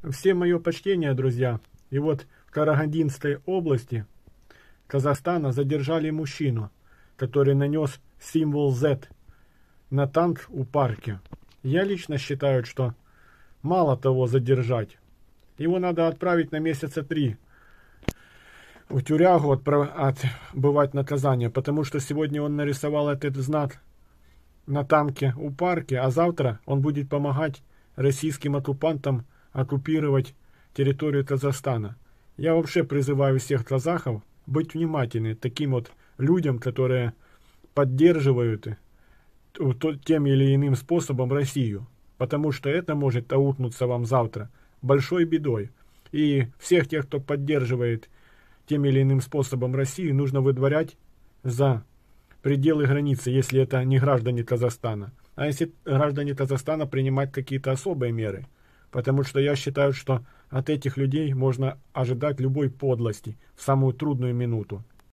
Всем мое почтение, друзья. И вот в Карагандинской области Казахстана задержали мужчину, который нанес символ Z на танк у парке. Я лично считаю, что мало того задержать. Его надо отправить на месяца 3 в тюрягу, отбывать наказание, потому что сегодня он нарисовал этот знак на танке у парке, а завтра он будет помогать российским оккупантам оккупировать территорию Казахстана. Я вообще призываю всех казахов быть внимательны к таким вот людям, которые поддерживают тем или иным способом Россию, потому что это может аукнуться вам завтра большой бедой. И всех тех, кто поддерживает тем или иным способом Россию, нужно выдворять за пределы границы, если это не граждане Казахстана. А если граждане Казахстана, принимать какие-то особые меры. Потому что я считаю, что от этих людей можно ожидать любой подлости в самую трудную минуту.